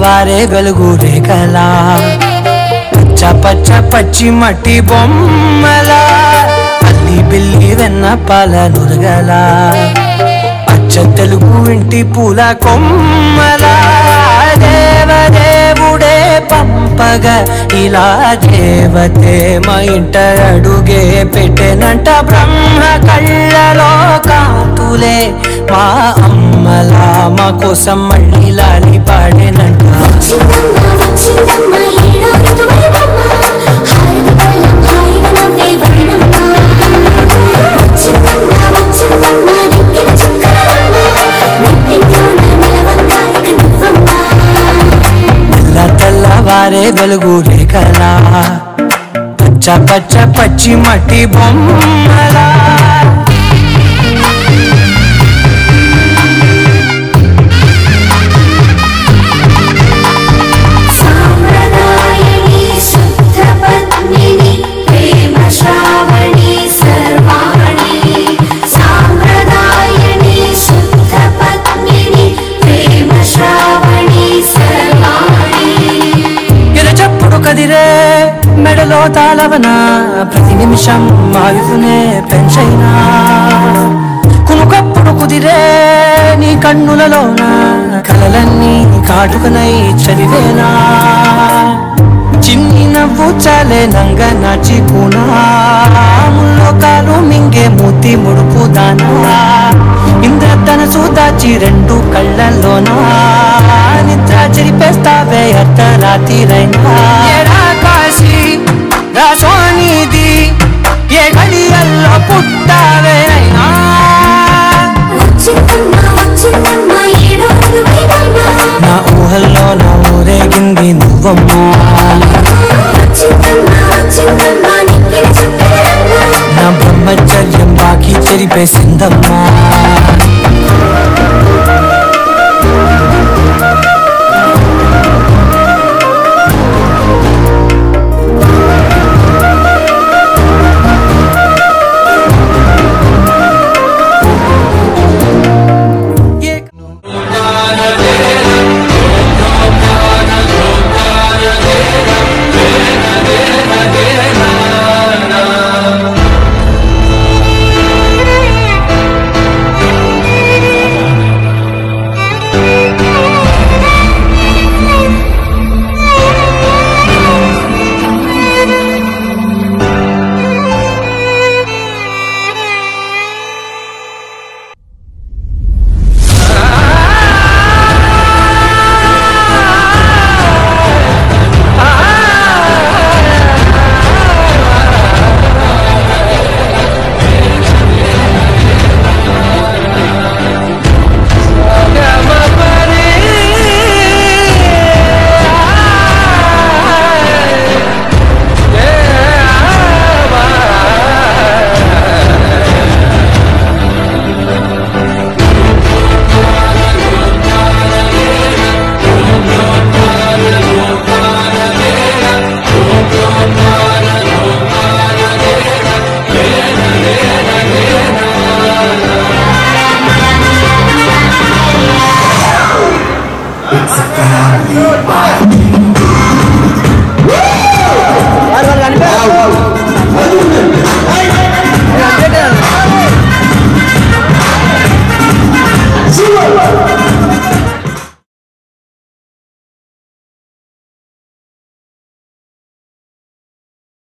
తెల్లవారే వెలుగు రేఖలా పచ్చ పచ్చ పచ్చి మట్టి బొమ్మలా అల్లి బిల్లి వెన్న పాల నురగలా అచ్చ తెలుగు ఇంటి పూల కొమ్మలా దేవదేవుడే పంపగా ఇలా దేవతే మా ఇంట అడుగే పెట్టెనంట బ్రహ్మ కళ్ళలో కాతులే మా అమ్మలా మా కోసం మళ్ళీ లాలి పాడేనంట తెల్లవారే వెలుగు రేఖలా పచ్చ పచ్చ పచ్చి మట్టి బొమ్మలా కదిరే మెడలో తాళవన ప్రతి నిమిషం ఆయుధునే పెంచైనా కునుకప్పుడు కుదిరే నీ కన్నులలోన కలలన్నీ కాటుకనై చదివేనా చిన్ని నవ్వు చాలే నంగ నాచికునా ముల్లోకాలు మింగే మూతి ముడుపు దానా ఇంద్రధనసు దాచి రెండు కళ్ళల్లోనా నిద్ర చెరిపేస్తావే అర్ధరాత్రిరైనా కాశీ రాసోనిది ఏ గడియల్లో పుట్టావే అయినా నా ఊహల్లో నా ఊరేగింది నువ్వమ్మా నా బ్రహ్మచర్యం బాకీ చెరిపేసిందమ్మా